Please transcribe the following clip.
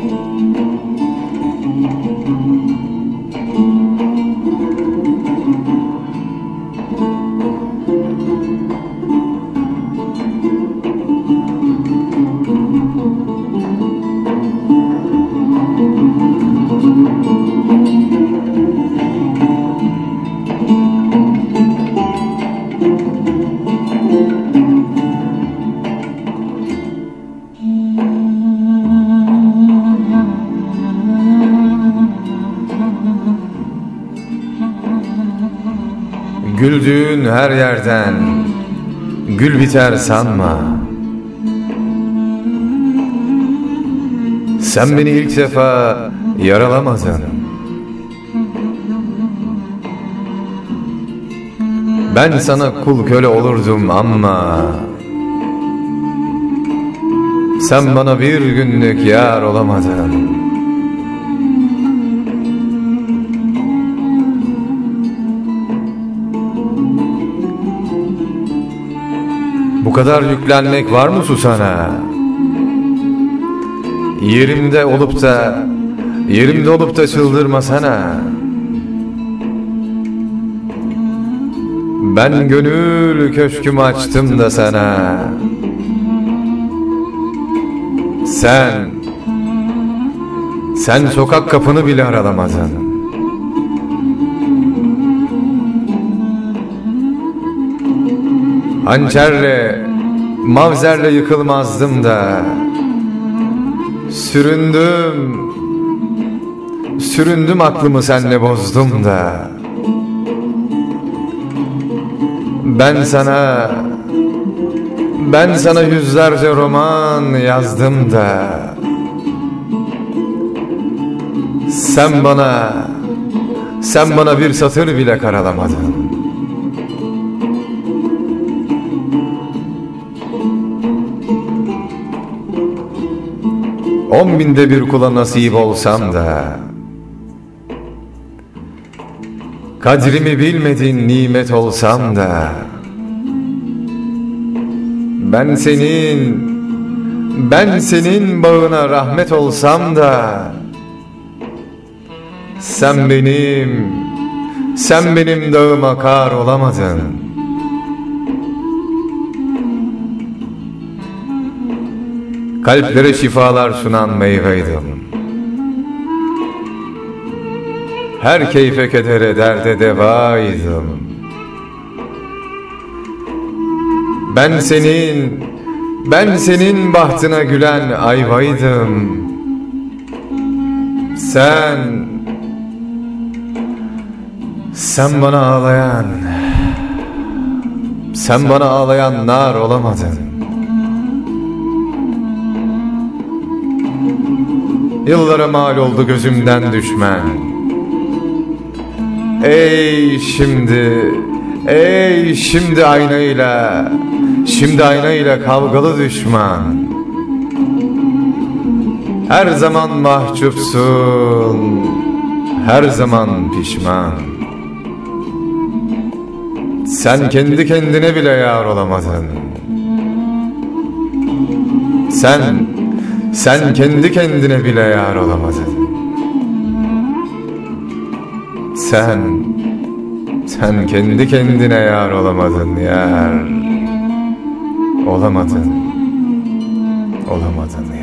Güldüğün her yerden gül biter sanma. Sen beni ilk defa yaralamadın. Ben sana kul köle olurdum ama sen bana bir günlük yar olamadın. Bu kadar yüklenmek var mı susana? Yerimde olup da çıldırmasana. Ben gönül köşkümü açtım da sana. Sen sokak kapını bile aralamadın. Hançerle, mavzerle yıkılmazdım da Süründüm aklımı senle bozdum da Ben sana yüzlerce roman yazdım da Sen bana bir satır bile karalamadın. 10.000'de bir kula nasip olsam da kadrimi bilmedin nimet olsam da ben senin bağına rahmet olsam da sen benim dağıma kar olamadın. Kalplere şifalar sunan meyveydim. Her keyfe kedere derde devaydım. Ben senin bahtına gülen ayvaydım. Sen bana ağlayan nar olamadın. Yıllara mal oldu gözümden düşmen. Ey şimdi aynayla kavgalı düşman. Her zaman mahcupsun, her zaman pişman. Sen kendi kendine bile yar olamadın. Sen kendi kendine bile yar olamadın. Sen kendi kendine yar olamadın yar. Olamadın.